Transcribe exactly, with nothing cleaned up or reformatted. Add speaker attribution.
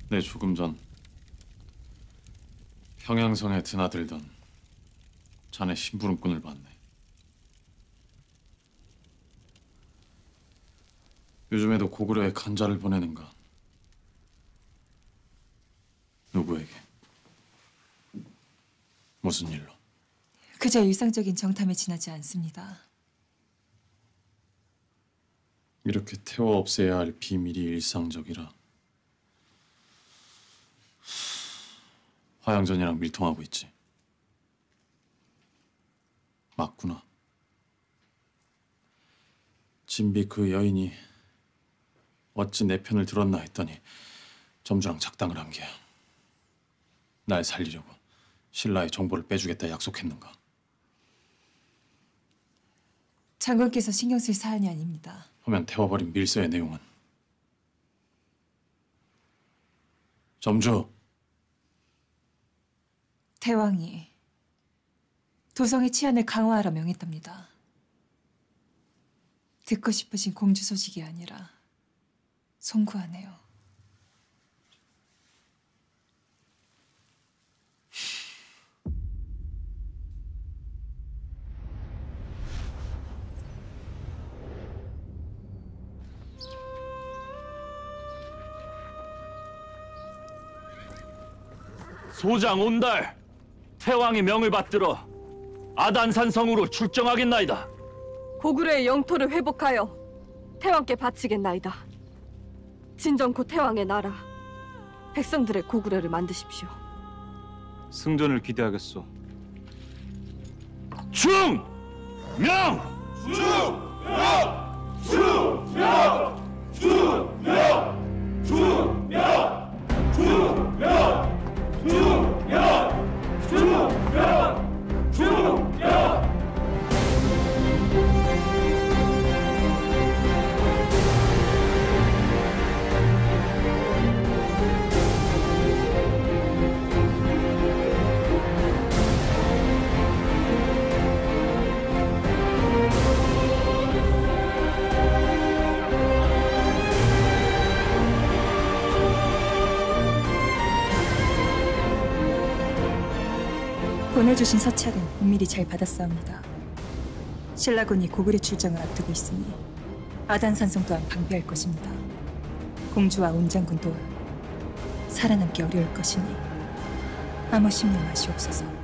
Speaker 1: 내 죽음 전 평양성에 드나들던 자네 심부름꾼을 봤네. 요즘에도 고구려에 간자를 보내는가? 누구에게? 무슨 일로?
Speaker 2: 그저 일상적인 정탐에 지나지 않습니다.
Speaker 1: 이렇게 태워 없애야 할 비밀이 일상적이라 화양전이랑 밀통하고 있지. 맞구나. 진비 그 여인이 어찌 내 편을 들었나 했더니 점주랑 작당을 한 게야. 날 살리려고 신라의 정보를 빼주겠다 약속했는가?
Speaker 2: 장군께서 신경 쓸 사안이 아닙니다.
Speaker 1: 하면 태워버린 밀서의 내용은? 점주!
Speaker 2: 태왕이 도성의 치안을 강화하라 명했답니다. 듣고 싶으신 공주 소식이 아니라 송구하네요.
Speaker 3: 소장 온달, 태왕의 명을 받들어 아단산 성으로 출정하겠나이다.
Speaker 4: 고구려의 영토를 회복하여 태왕께 바치겠나이다. 진정코 태왕의 나라, 백성들의 고구려를 만드십시오.
Speaker 3: 승전을 기대하겠소. 충! 명!
Speaker 5: 충명! 충명! 충명! 충명! 충명! 충명! 충명! 충명!
Speaker 2: 보내주신 서찰은 은밀히 잘 받았사옵니다. 신라군이 고구려 출정을 앞두고 있으니 아단산성 또한 방비할 것입니다. 공주와 온장군 또한 살아남기 어려울 것이니 아무 심령 마시옵소서.